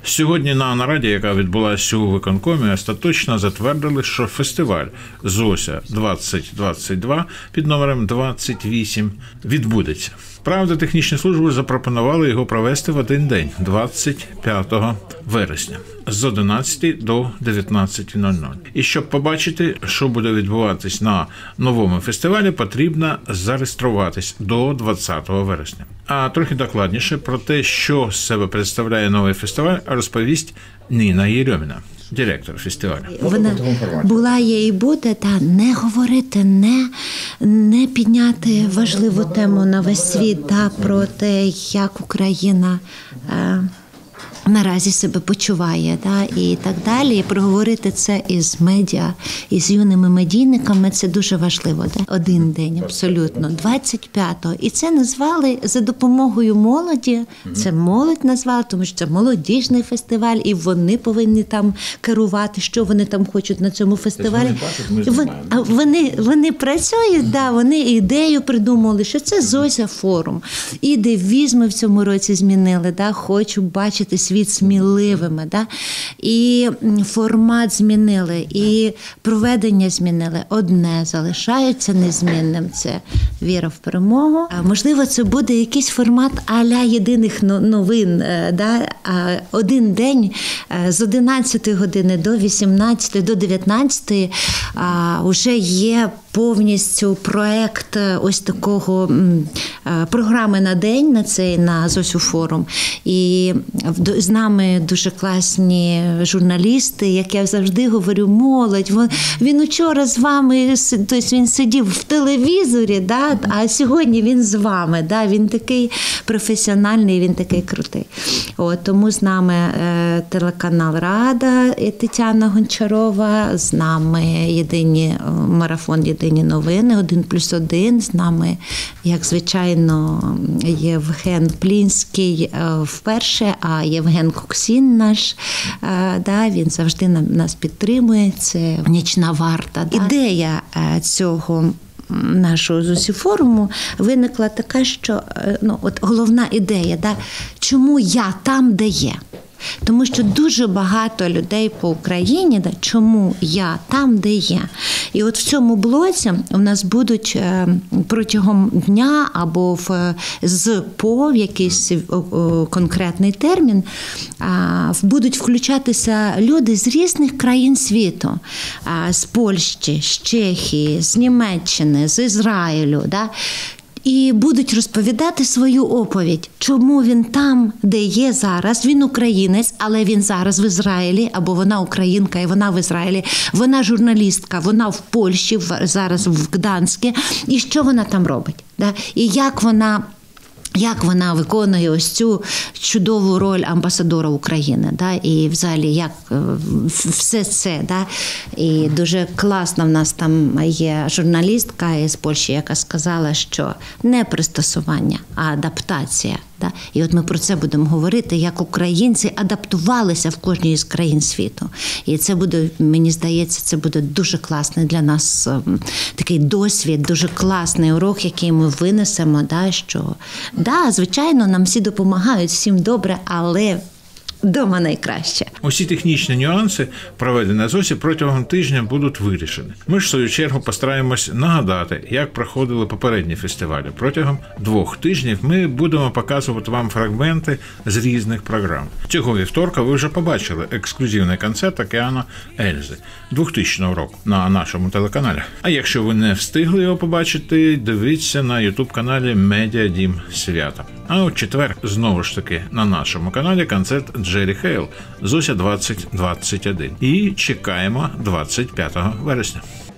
Сьогодні на нараді, яка відбулася у виконкомі, остаточно затвердили, що фестиваль «Зося-2022» під номером 28 відбудеться. Правда, технічні служби запропонували його провести в один день, 25 вересня, з 11 до 19:00. І щоб побачити, що буде відбуватись на новому фестивалі, потрібно зареєструватись до 20 вересня. А трохи докладніше про те, що з себе представляє новий фестиваль, розповість Ніна Єрьоміна, директор фестивалю. Вона була, є і буде, та не говорити, не підняти важливу тему на весь світ, та про те, як Україна наразі себе почуває, да, і так далі. І проговорити це із медіа, із юними медійниками, це дуже важливо. Да? Один день, абсолютно, 25-го. І це назвали за допомогою молоді. Це молодь назвала, тому що це молодіжний фестиваль, і вони повинні там керувати, що вони там хочуть на цьому фестивалі. Вони працюють, да, вони ідею придумали, що це Зося форум. І девіз ми в цьому році змінили, да, хочу бачити світ сміливими, да? І формат змінили, і проведення змінили. Одне залишається незмінним – це віра в перемогу. Можливо, це буде якийсь формат а-ля єдиних новин. Да? Один день з 11 години до 18, до 19 вже є повністю проект ось такого програми на день на Зосю форум. І з нами дуже класні журналісти, як я завжди говорю, молодь. Він учора з вами, тобто він сидів в телевізорі, да, а сьогодні він з вами. Да, він такий професіональний, він такий крутий. Тому з нами телеканал «Рада» Тетяна Гончарова, з нами марафон «Єдині новини», 1+1, з нами, як звичайно, Євген Плінський вперше, а Євген Коксін наш, да, він завжди нас підтримує, це «Нічна варта». Да. Ідея цього нашого Зосі форуму виникла така, що головна ідея, да, чому я там, де є. Тому що дуже багато людей по Україні, да, чому я там, де є. І от в цьому блоці у нас будуть протягом дня або в якийсь конкретний термін будуть включатися люди з різних країн світу. З Польщі, з Чехії, з Німеччини, з Ізраїлю, да. І будуть розповідати свою оповідь, чому він там, де є зараз. Він українець, але він зараз в Ізраїлі, або вона українка, і вона в Ізраїлі. Вона журналістка, вона в Польщі, зараз в Гданську. І що вона там робить? Да? І як вона виконує ось цю чудову роль амбасадора України, да? І взагалі, як все це, да? І дуже класно в нас там є журналістка із Польщі, яка сказала, що не пристосування, а адаптація. Да? І от ми про це будемо говорити, як українці адаптувалися в кожній із країн світу. І це буде, мені здається, це буде дуже класний для нас такий досвід, дуже класний урок, який ми винесемо, да, що, да, звичайно, нам всі допомагають, всім добре, але дома найкраще. Усі технічні нюанси проведення Зосі протягом тижня будуть вирішені. Ми ж, в свою чергу, постараємось нагадати, як проходили попередні фестивалі. Протягом 2 тижнів ми будемо показувати вам фрагменти з різних програм. Цього вівторка ви вже побачили ексклюзивний концерт «Океана Ельзи» 2000 року на нашому телеканалі. А якщо ви не встигли його побачити, дивіться на YouTube-каналі «Медіа Дім Свята». А у четвер, знову ж таки, на нашому каналі концерт Джері Хейл «Зося-2021». І чекаємо 25 вересня.